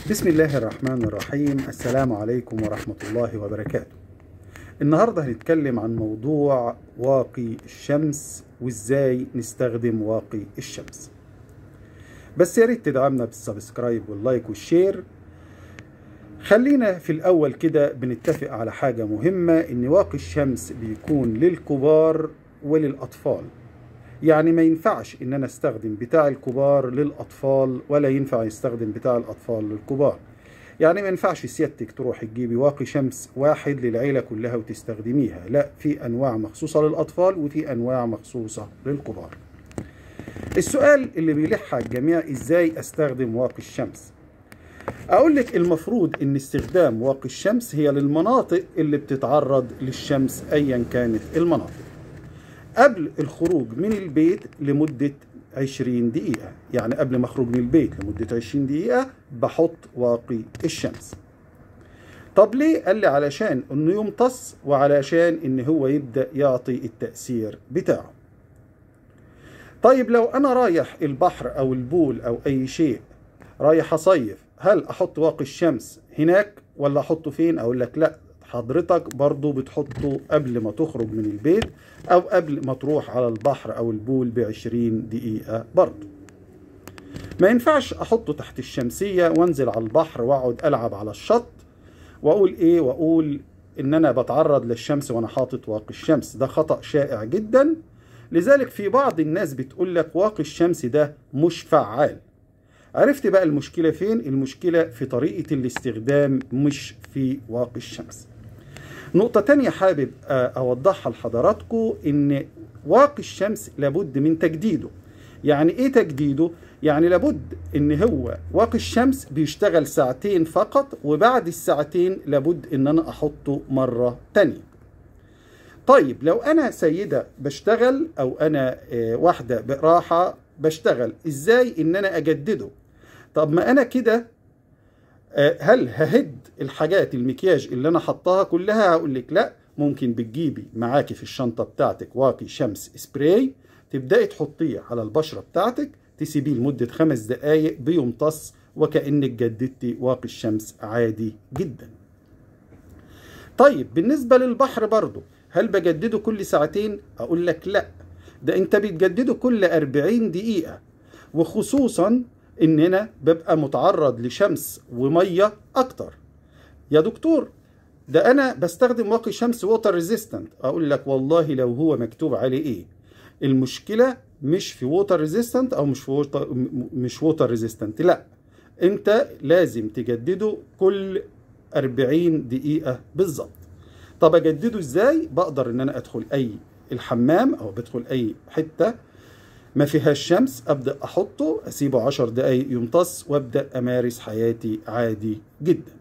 بسم الله الرحمن الرحيم. السلام عليكم ورحمة الله وبركاته. النهاردة هنتكلم عن موضوع واقي الشمس وازاي نستخدم واقي الشمس. بس يا ريت تدعمنا بالسبسكرايب واللايك والشير. خلينا في الأول كده بنتفق على حاجة مهمة، إن واقي الشمس بيكون للكبار وللأطفال. يعني ما ينفعش ان انا استخدم بتاع الكبار للاطفال ولا ينفع يستخدم بتاع الاطفال للكبار. يعني ما ينفعش سيادتك تروح تجيبي واقي شمس واحد للعيلة كلها وتستخدميها، لا، في انواع مخصوصة للاطفال وفي انواع مخصوصة للكبار. السؤال اللي بيلح على الجميع، ازاي استخدم واقي الشمس؟ اقول لك المفروض ان استخدام واقي الشمس هي للمناطق اللي بتتعرض للشمس ايا كانت المناطق، قبل الخروج من البيت لمدة 20 دقيقة. يعني قبل ما اخرج من البيت لمدة 20 دقيقة بحط واقي الشمس. طب ليه؟ قال لي علشان انه يمتص وعلشان ان هو يبدأ يعطي التأثير بتاعه. طيب لو انا رايح البحر او البول او اي شيء، رايح اصيف، هل احط واقي الشمس هناك ولا احطه فين؟ اقول لك لا، حضرتك برضو بتحطه قبل ما تخرج من البيت او قبل ما تروح على البحر او البول ب20 دقيقة برضو. ما ينفعش احطه تحت الشمسية وانزل على البحر واقعد العب على الشط واقول ايه، واقول ان انا بتعرض للشمس وانا حاطط واقي الشمس. ده خطأ شائع جدا. لذلك في بعض الناس بتقول لك واقي الشمس ده مش فعال. عرفت بقى المشكلة فين؟ المشكلة في طريقة الاستخدام مش في واقي الشمس. نقطة تانية حابب أوضحها لحضراتكم، إن واقي الشمس لابد من تجديده. يعني إيه تجديده؟ يعني لابد إن هو واقي الشمس بيشتغل ساعتين فقط، وبعد الساعتين لابد إن أنا أحطه مرة تانية. طيب لو أنا سيدة بشتغل أو أنا واحدة براحة بشتغل، إزاي إن أنا أجدده؟ طب ما أنا كده هل ههد الحاجات المكياج اللي انا حطاها كلها؟ هقول لك لا، ممكن بتجيبي معاكي في الشنطه بتاعتك واقي شمس سبراي، تبداي تحطيه على البشره بتاعتك، تسيبيه لمده 5 دقائق بيمتص وكانك جددتي واقي الشمس عادي جدا. طيب بالنسبه للبحر برضو، هل بجدده كل ساعتين؟ اقول لك لا، ده انت بتجدده كل 40 دقيقه، وخصوصا ان انا ببقى متعرض لشمس وميه اكتر. يا دكتور ده انا بستخدم واقي شمس ووتر ريزيستنت. اقول لك والله لو هو مكتوب عليه ايه، المشكله مش في ووتر ريزيستنت او مش ووتر ريزيستنت، لا، انت لازم تجدده كل 40 دقيقه بالظبط. طب اجدده ازاي؟ بقدر ان انا ادخل اي الحمام او بدخل اي حته ما فيهاش شمس، ابدا احطه، اسيبه 10 دقايق يمتص وابدا امارس حياتي عادي جدا.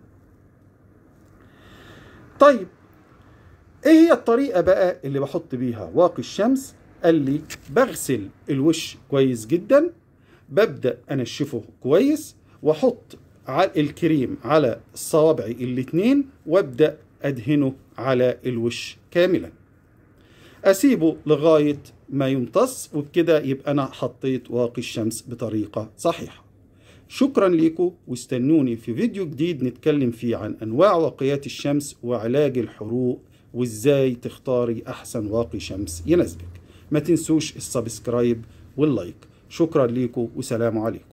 طيب ايه هي الطريقه بقى اللي بحط بيها واقي الشمس؟ قال لي بغسل الوش كويس جدا، ببدا انشفه كويس، واحط الكريم على الصوابعي الاتنين وابدا ادهنه على الوش كاملا، اسيبه لغايه ما يمتص، وبكده يبقى انا حطيت واقي الشمس بطريقه صحيحه. شكرا لكم، واستنوني في فيديو جديد نتكلم فيه عن انواع واقيات الشمس وعلاج الحروق وازاي تختاري احسن واقي شمس يناسبك. ما تنسوش السبسكرايب واللايك. شكرا لكم وسلام عليكم.